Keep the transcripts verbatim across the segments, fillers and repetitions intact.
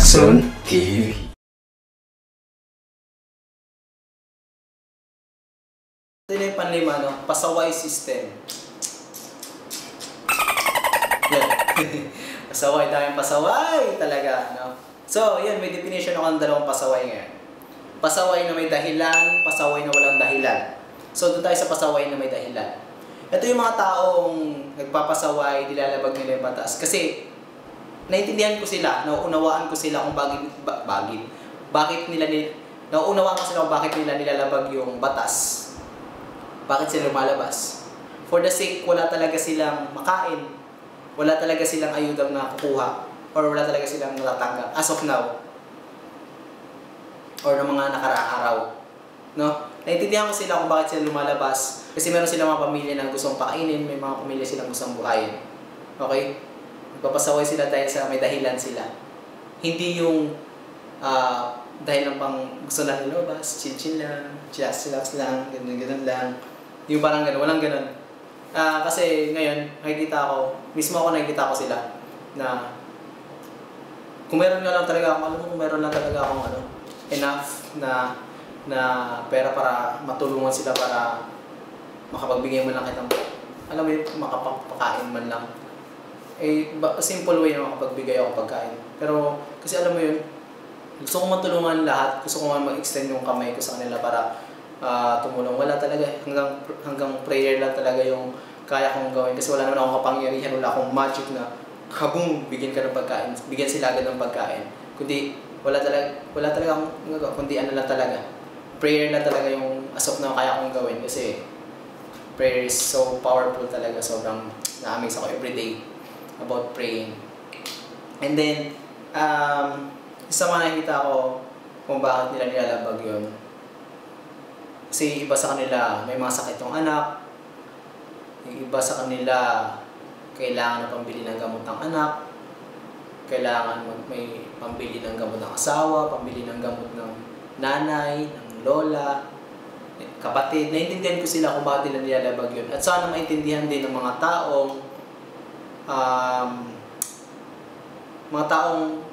Action T V. Ito na yung panlima, no? Pasaway system. Yan. Pasaway, daming pasaway talaga, no? So, yan, may definition ako ng dalawang pasaway ngayon. Pasaway na may dahilan, pasaway na walang dahilan. So, doon tayo sa pasaway na may dahilan. Ito yung mga taong nagpapasaway, nilalabag nila yung batas. Kasi, naintindihan ko sila, nauunawaan ko sila kung bakit, ba, bakit, bakit nila, nauunawaan ko sila kung bakit nila nilalabag yung batas. Bakit sila lumalabas? For the sake, wala talaga silang makain, wala talaga silang ayudang nakukuha, or wala talaga silang natatanggap as of now, or ng mga nakaraang araw. No? Naintindihan ko sila kung bakit sila lumalabas, kasi meron silang mga pamilya na gustong pakainin, may mga pamilya silang gustong buhayin. Okay? Nagpapasaway sila dahil sa may dahilan sila. Hindi yung uh, dahil lang pang gusto lang lumabas, chill-chill lang, chillax-chillax lang, ganun-ganun lang. Yung parang gano'n, walang gano'n. Uh, kasi ngayon, nakikita ko, mismo ako nakikita ko sila, na kung meron nga lang talaga ako, alam mo kung meron lang talaga akong ano, enough na na pera para matulungan sila para makapagbigay man lang kitang, alam mo yun, makapakain man lang. Eh, simple way na makapagbigay ako pagkain. Pero, kasi alam mo yun, gusto ko matulungan lahat, gusto ko man mag-extend yung kamay ko sa kanila para uh, tumulong. Wala talaga, hanggang hanggang prayer lang talaga yung kaya kong gawin. Kasi wala naman akong kapangyarihan, wala akong magic na kabung, bigyan ka ng pagkain, bigyan sila agad ng pagkain. Kundi, wala talaga, wala talaga akong gagawin, kundi ano lang talaga. Prayer lang talaga yung asok na kaya kong gawin. Kasi, prayer is so powerful talaga. Sobrang na-amaze ako everyday about praying. And then, um, isa mga nakikita ko kung bakit nila nilalabag yun. Kasi iba sa kanila, may mga sakit yung anak. Yung iba sa kanila, kailangan na pambili ng gamot ng anak. Kailangan may pambili ng gamot ng asawa, pambili ng gamot ng nanay, ng lola, kapatid. Naintindihan ko sila kung bakit nila nilalabag yun. At sana maintindihan din ng mga taong um, mga taong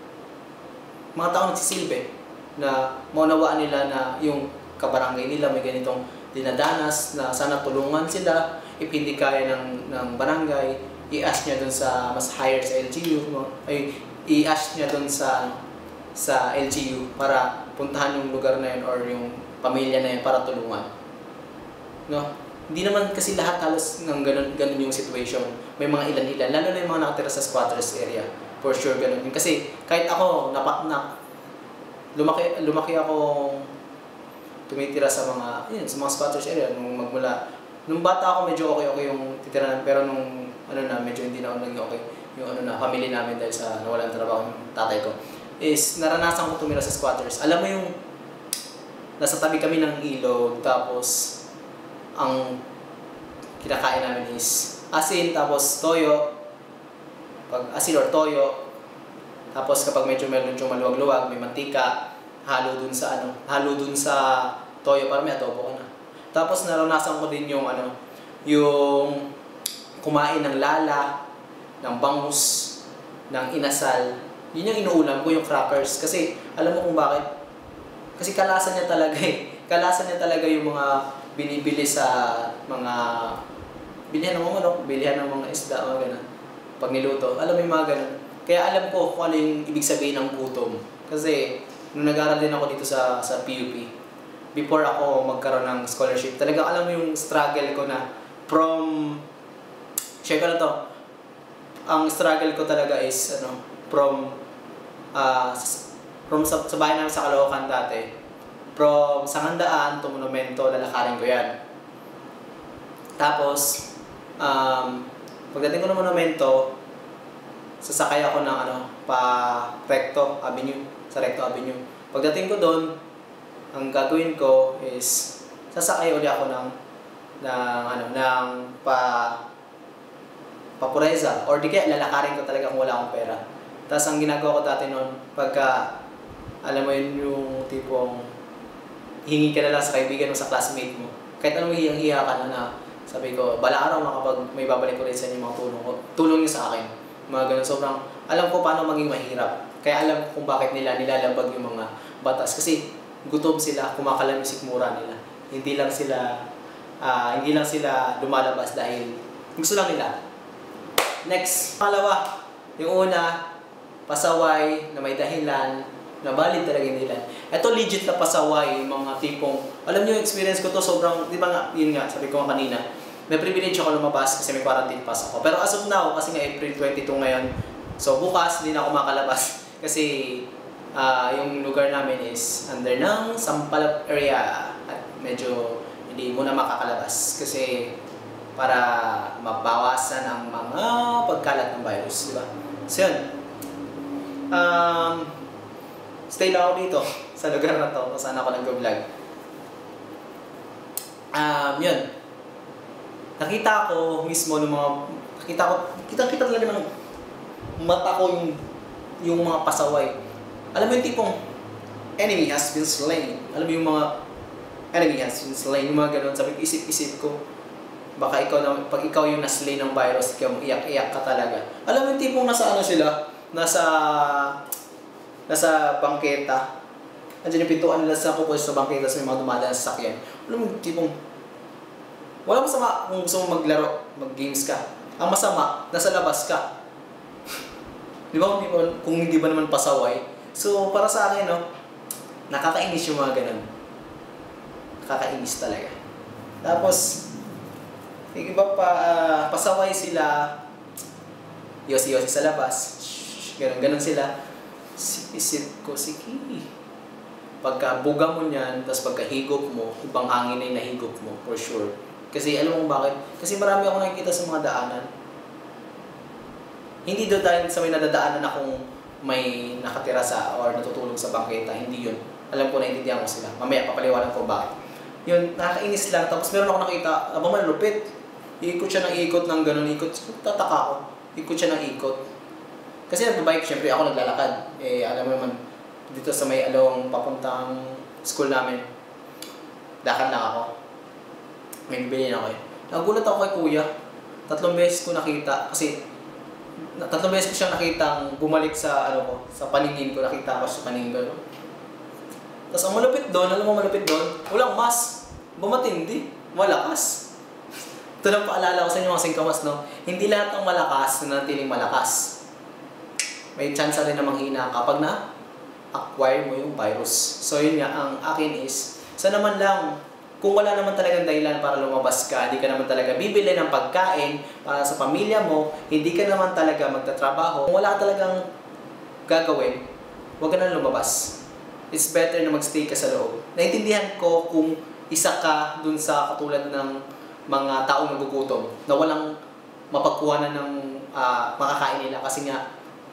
mga taong nagsisilbi na maunawaan nila na yung kabarangay nila may ganitong dinadanas na sana tulungan sila. If hindi kaya ng, ng barangay, i-ask niya dun sa mas higher sa L G U, no? Ay i-ask niya dun sa sa L G U para puntahan yung lugar na yun or yung pamilya na yun para tulungan. No? Hindi naman kasi lahat halos ng ganun, ganun yung situation. May mga ilan-ilan, lalo na yung mga nakatira sa squatters area. For sure, ganun yun. Kasi kahit ako, napa, na, lumaki, lumaki ako tumitira sa mga, yun, sa mga squatters area. Nung magmula, nung bata ako medyo okay-okay yung titiranan. Pero nung, ano na, medyo hindi na ako naging okay. Yung ano na, family namin dahil sa nawalan trabaho ng tatay ko. Is, naranasan ko tumira sa squatters. Alam mo yung, nasa tabi kami ng ilog, tapos, ang kinakain namin is asin, tapos toyo. Pag asin or toyo, tapos kapag medyo meron yung maluwag-luwag, may mantika, halo dun sa ano, halo dun sa toyo para may adobo ka na. Tapos naranasan ko din yung ano, yung kumain ng lala, ng bangus, ng inasal. Yun yung inuulam ko, yung crackers. Kasi alam mo kung bakit? Kasi kalasan niya talaga eh. Kalasan niya talaga yung mga binibili sa mga bilihan ng mga manok, bilihan ng mga isda, mga ganun. Pag niluto, alam mo yung mga ganun. Kaya alam ko kung ano yung ibig sabihin ng gutom. Kasi, nung nag-aaral din ako dito sa, sa P U P, before ako magkaroon ng scholarship, talagang alam mo yung struggle ko na from, share ko na to, ang struggle ko talaga is, ano, from, uh, from sa, sa bahay namin sa Caloocan dati, from Sangandaan to Monumento, lalakarin ko yan. Tapos, um, pagdating ko ng Monumento, sasakay ako ng ano, pa Recto Avenue, sa Recto Avenue. Pagdating ko doon, ang gagawin ko is sasakay uli ako ng ng ano, ng pa Papureza or di kaya lalakarin ko talaga kung wala akong pera. Tapos ang ginagawa ko dati noon, pagka alam mo yun yung tipong hingi ka na lang sa kaibigan mo, sa classmate mo. Kahit anong hiyang-hiya ka na na, sabi ko, bala araw makapag may babalik ko rin sa inyo mga tulong ko. Tulong niyo sa akin. Mga ganun, sobrang, alam ko paano maging mahirap. Kaya alam ko kung bakit nila nilalabag yung mga batas. Kasi gutom sila, kumakalam yung sikmura nila. Hindi lang sila, uh, hindi lang sila lumalabas dahil gusto lang nila. Next, pangalawa, yung una, pasaway na may dahilan, na valid talaga yung dahilan. Ito legit na pasaway, yung mga tipong, alam niyo yung experience ko to, sobrang, di ba nga, yun nga, sabi ko nga kanina, may privilege ako lumabas kasi may quarantine pass ako. Pero as of now, kasi nga April twenty-two ngayon, so bukas, hindi na ako makalabas. Kasi uh, yung lugar namin is under ng Sampaloc area at medyo hindi mo na makakalabas kasi para mabawasan ang mga pagkalat ng virus, di ba? So yun, um, stay lang ako dito sa lugar na to kung saan ako nag-vlog. Um, yun, nakita ko mismo ng mga, nakita ko, kita-kita talaga ng mata ko yung, yung mga pasaway. Alam mo yung tipong, enemy has been slain. Alam mo yung mga, enemy has been slain, yung mga ganun. Sabi ko, isip-isip ko, baka ikaw na, pag ikaw yung naslay ng virus, ikaw iyak-iyak ka talaga. Alam mo yung tipong nasa ano sila, nasa, nasa bangketa. Andiyan yung pintuan nila sa kupos sa bangketa sa may mga dumadaan sa sakyan. Alam mo yung tipong, wala masama kung gusto mo maglaro, mag-games ka. Ang masama, nasa labas ka. Di ba? Kung hindi ba naman pasaway. So, para sa akin, no, nakakainis yung mga ganun. Nakakainis talaga. Tapos, yung iba pa, uh, pasaway sila, yosi-yosi sa labas, ganun-ganun sila. Isip ko, sige. Pagka buga mo niyan, tapos pagka higop mo, ibang hangin na yung nahigop mo, for sure. Kasi alam mo bakit? Kasi marami ako nakikita sa mga daanan. Hindi doon dahil sa may nadadaanan akong may nakatira sa or natutulog sa bangketa. Hindi yun. Alam ko na intindihan ko sila. Mamaya papaliwanan ko bakit. Yun, nakakainis lang. Tapos meron ako nakita, abang malupit. Iikot siya ng ikot ng ganun. Ikot. Tataka ako. Ikot siya ng ikot. Kasi nagbabike, syempre ako naglalakad. Eh, alam mo naman, dito sa may along papuntang school namin. Lakad lang ako. May bilhin ako eh. Nagulat ako kay kuya. Tatlong beses ko nakita. Kasi tatlong beses ko siya nakitang bumalik sa ano ko, sa paningin ko. Nakita ko sa paningin ko. Tapos ang malupit doon, alam mo malupit doon? Walang mas. Bumatindi. Malakas. Ito lang paalala ko sa inyo mga singkamas, no? Hindi lahat ng malakas na natiling malakas. May chance rin na manghina kapag na acquire mo yung virus. So yun nga, ang akin is, sa naman lang, kung wala naman talagang dahilan para lumabas ka, hindi ka naman talaga bibili ng pagkain para sa pamilya mo, hindi ka naman talaga magtatrabaho, kung wala talagang gagawin, huwag ka na lumabas. It's better na magstay ka sa loob. Naintindihan ko kung isa ka dun sa katulad ng mga taong nagugutom, na walang mapagkuhanan ng uh, makakain nila kasi nga,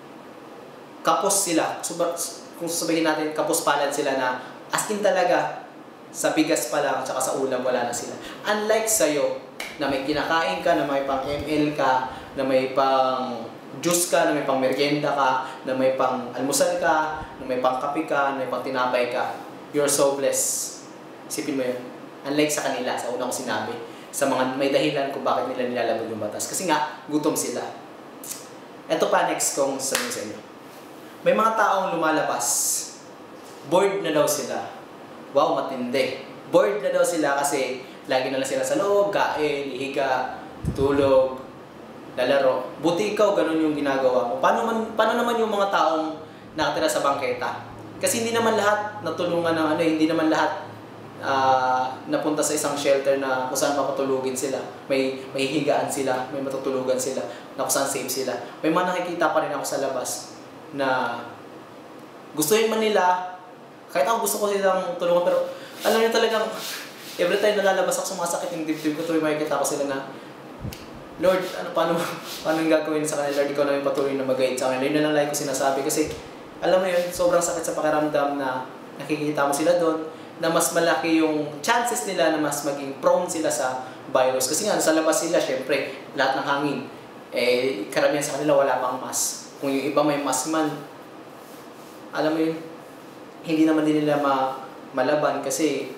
kapos sila. Kung sabihin natin, kapos palad sila na as in talaga, sa bigas pa lang, tsaka sa ulam, wala na sila. Unlike sa'yo, na may kinakain ka, na may pang M L ka, na may pang juice ka, na may pang merienda ka, na may pang almusal ka, na may pang kape ka, na may pang tinapay ka. You're so blessed. Isipin mo yun. Unlike sa kanila, sa una ko sinabi, sa mga may dahilan kung bakit nila nilalabag yung batas. Kasi nga, gutom sila. Ito pa next kong sabihin sa inyo. May mga taong lumalabas, bored na daw sila. Wow, matindi. Bored na daw sila kasi lagi na lang sila sa loob, kain, ihiga, tulog, lalaro. Buti ikaw, ganun yung ginagawa mo. Paano, man, paano naman yung mga taong nakatira sa bangketa? Kasi hindi naman lahat natulungan ng ano, hindi naman lahat uh, napunta sa isang shelter na kung saan mapatulugin sila. May, may higaan sila, may matutulugan sila, na kung saan safe sila. May mga nakikita pa rin ako sa labas na gustuhin man nila, kahit ako gusto ko silang tulungan, pero alam niyo talagang every time nalalabas ako sa mga sakit yung dibdib ko, tuloy makikita ko sila na Lord, ano, paano, paano yung gagawin sa kanila? Lord, ikaw na yung patuloy na mag-guide sa kanila. Yun na lang like ko sinasabi kasi alam mo yun, sobrang sakit sa pakiramdam na nakikita mo sila doon, na mas malaki yung chances nila na mas maging prone sila sa virus. Kasi nga, sa labas sila, syempre, lahat ng hangin. Eh, karamihan sa kanila wala pang mask. Kung yung iba may mask man, alam mo yun, hindi naman din nila ma malaban kasi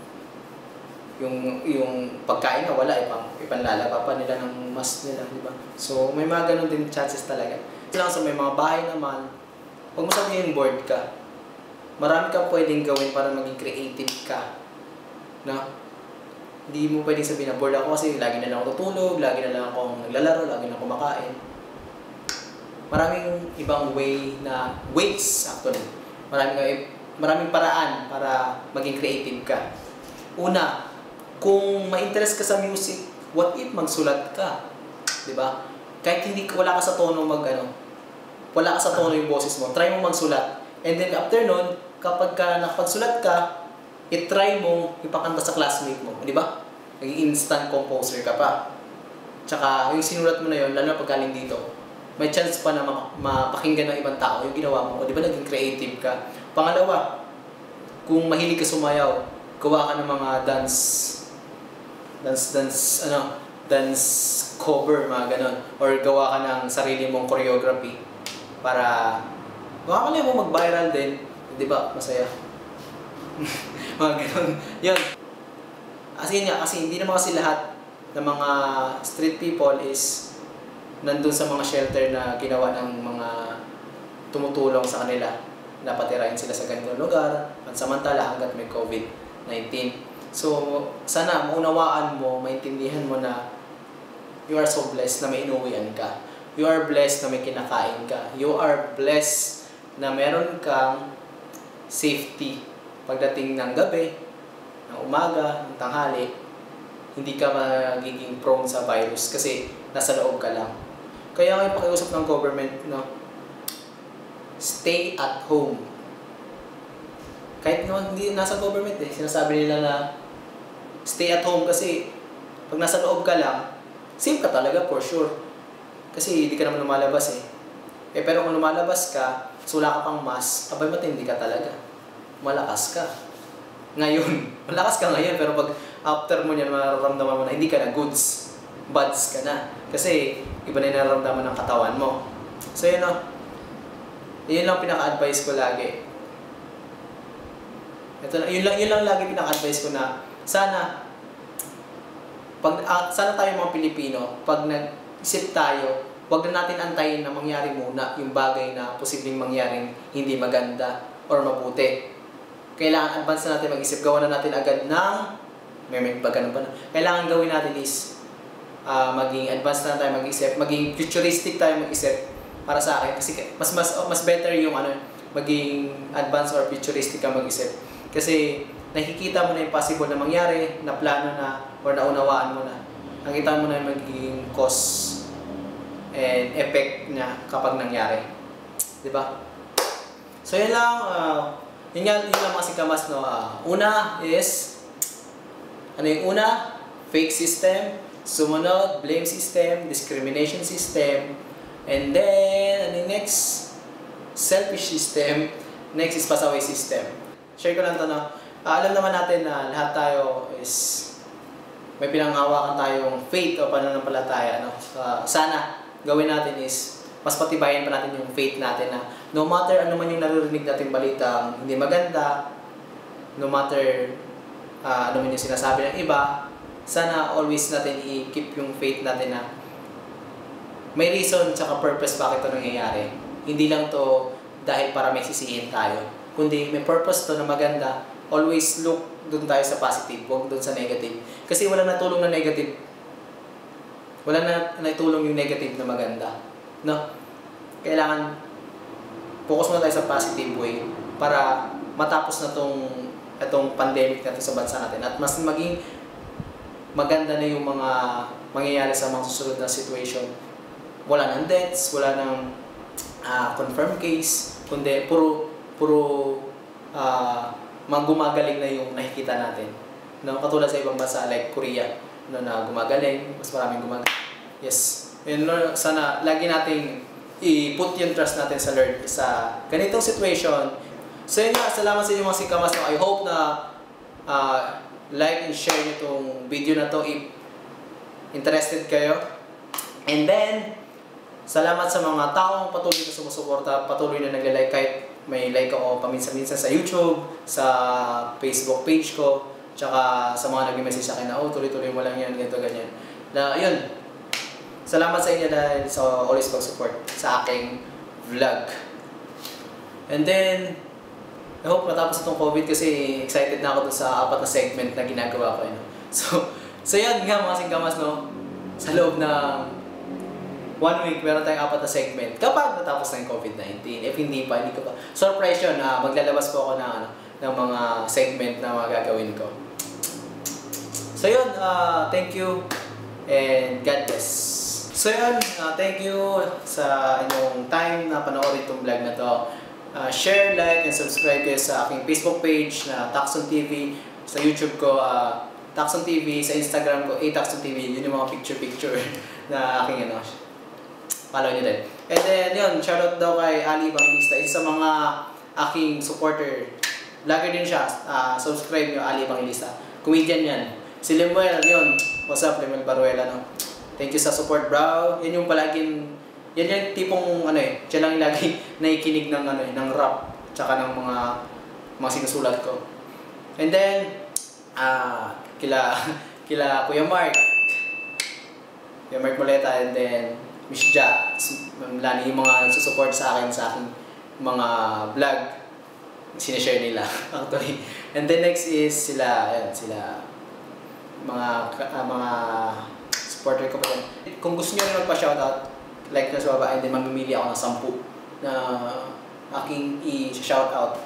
yung yung pagkain nga wala, ipang ipanlalaba pa nila ng mask nila, di ba? So may mga ganun din chances talaga. Lang sa may mga bahay naman, huwag mo sabihin bored ka. Marami kang pwedeng gawin para maging creative ka. No? Hindi mo pwedeng sabihin na bored ako kasi lagi na lang ako tutulog, lagi na lang akong naglalaro, lagi na akong kumakain. Maraming ibang way na, ways actually. Maraming, maraming paraan para maging creative ka. Una, kung ma-interest ka sa music, what if magsulat ka? Diba? Kahit hindi wala ka sa tono mag ano, wala ka sa tono yung boses mo, try mo magsulat. And then after nun, kapag ka nakapagsulat ka, i-try mo ipakanta sa classmate mo, di ba? Naging instant composer ka pa. Tsaka yung sinulat mo na yun, lalo na pagkaling dito, may chance pa na mapakinggan ng ibang tao yung ginawa mo. O di ba naging creative ka? Pangalawa, kung mahilig ka sumayaw, gawa ka ng mga dance, dance, dance, ano, dance cover, mga ganon. Or gawa ka ng sarili mong choreography para, gawa ka lang mo mag-viral din. Di ba? Masaya. Mga ganon. Yun. Kasi yun nga, kasi hindi naman kasi lahat ng mga street people is nandun sa mga shelter na ginawa ng mga tumutulong sa kanila. Napatirahin sila sa ganitong lugar, pansamantala hanggat may COVID nineteen. So, sana maunawaan mo, maintindihan mo na you are so blessed na may inuwian ka. You are blessed na may kinakain ka. You are blessed na meron kang safety pagdating ng gabi, ng umaga, ng tanghali, hindi ka magiging prone sa virus kasi nasa loob ka lang. Kaya ngayon pakiusap ng government, no, stay at home. Kahit naman hindi nasa government eh, sinasabi nila na stay at home kasi pag nasa loob ka lang, safe ka talaga for sure. Kasi hindi ka naman lumalabas eh. Eh pero kung lumalabas ka, so wala ka pang mask, abay matindi ka talaga. Malakas ka. Ngayon, malakas ka ngayon, pero pag after mo niyan, mararamdaman mo na hindi ka na goods. Buds ka na. Kasi iba na yung nararamdaman ng katawan mo. So yun o. Yun lang pinaka-advise ko lagi. Ito, yun, lang, yun lang lagi pinaka-advise ko na sana, pag, uh, sana tayo mga Pilipino, pag nag-isip tayo, huwag na natin antayin na mangyari muna yung bagay na posibleng mangyaring hindi maganda or mabuti. Kailangan advance na natin mag-isip. Gawa na natin agad ng, may may ba ganun ba na? Kailangan gawin natin is, uh, maging advance na tayo mag-isip, maging futuristic tayo mag-isip para sa akin. Kasi mas, mas, mas better yung ano, maging advance or futuristic ka mag-isip. Kasi nakikita mo na yung possible na mangyari, na plano na, or naunawaan mo na. Nakita mo na yung magiging cause and effect niya kapag nangyari. Diba? So yun lang, uh, yun, nga, yun lang mga sikamas, no? Uh, una is, ano yung una? Fake system. Sumunod, blame system, discrimination system. And then, ano yung next? Selfish system. Next is pasaway system. Share ko lang ito, no? Uh, alam naman natin na lahat tayo is may pinanghawakan tayong faith o pananampalataya, no? Uh, sana, gawin natin is mas patibayan pa natin yung faith natin na no matter ano man yung naririnig natin balitang hindi maganda, no matter uh, ano man yung sinasabi ng iba, sana always natin i-keep yung faith natin na may reason tsaka purpose bakit ito nangyayari. Hindi lang to dahil para may sisihin tayo, kundi may purpose to na maganda. Always look dun tayo sa positive, huwag dun sa negative. Kasi wala natulong na negative. Wala na natulong yung negative na maganda. No? Kailangan focus muna tayo sa positive way para matapos na tong itong pandemic natin sa bansa natin at mas maging maganda na yung mga mangyayari sa mga susunod na situation. Wala nang deaths, wala nang uh, confirmed case, kundi puro puro uh, magumagaling na yung nakikita natin. No? Katulad sa ibang bansa like Korea, no, na gumagaling, mas maraming gumagaling. Yes. And sana lagi nating i-put yung trust natin sa Lord sa ganitong situation. So yun nga, salamat sa inyo mga sikamas. I hope na uh, like and share nyo itong video na to if interested kayo. And then, salamat sa mga taong patuloy na sumusuporta, patuloy na nag-like kahit may like ako paminsan-minsan sa YouTube, sa Facebook page ko, tsaka sa mga nag-message sa akin na, oh, tuloy-tuloy mo lang yan, ganito, ganyan. Na, yun. Salamat sa inyo dahil sa always pag-support sa aking vlog. And then, I hope matapos itong COVID kasi excited na ako dun sa apat na segment na ginagawa ko. You know? So, so yan nga mga singkamas, no? Sa loob ng one week, meron tayong apat na segment kapag natapos na yung COVID nineteen. If hindi pa, hindi ko pa. Surprise yun, uh, maglalabas po ako ng, ano, ng mga segment na mga gagawin ko. So yun, uh, thank you and God bless. So yun, uh, thank you sa inyong time na panoorin itong vlog na to. Uh, share, like, and subscribe kayo sa aking Facebook page na Tacson T V. Sa YouTube ko, uh, Tacson T V. Sa Instagram ko, A Tacson T V. Yun yung mga picture-picture na aking ano. Follow nyo din. And then yun, shoutout daw kay Ali Evangelista. Isa sa mga aking supporter. Vlogger din siya. Uh, subscribe nyo, Ali Evangelista. Comedian yan. Si Lemuel, yun. What's up, Lemuel Baruela, no? Thank you sa support, bro. Yan yung palaging, yan yung tipong, ano eh, siya lang lagi nakikinig ng, ano eh, ng rap, tsaka ng mga, mga sinusulat ko. And then, ah, uh, kila, kila Kuya Mark, Kuya Mark Moleta, and then, Miss Ja, lani yung mga nagsusupport sa akin, sa aking mga vlog, sinishare nila, actually. And then next is sila, ayan, sila, mga uh, mga supporter ko pa rin. Kung gusto niyo rin magpa-shoutout, like na sa baba, and then mamimili ako ng sampu na aking i-shoutout,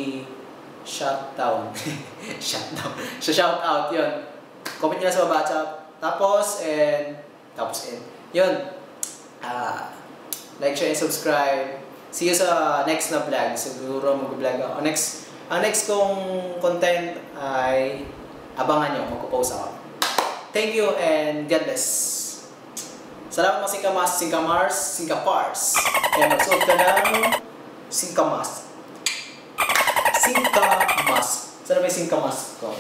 i-shutdown, shutdown, sa shoutout, yun. Comment nyo na sa baba, tapos, and, tapos, and, yun, uh, like, share, and subscribe. See you sa next na vlog. Siguro mag-vlog ako. Next, ang next kong content ay abangan nyo, magpo-post ako. Thank you and God bless. Salamat mga singkamas, singkamars, singkapars. Kaya magsuot ka ng singkamas. Singkamas. Saan ba yung singkamas ko?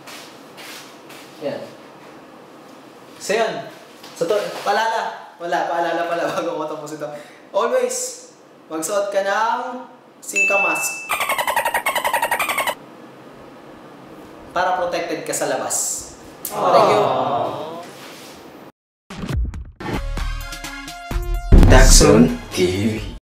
Yan. So yan. So to, paalala. Wala, paalala pala bago ko tapos ito. Always, magsuot ka ng singkamas. Para protected ka sa labas. Thank you. Tacson T V.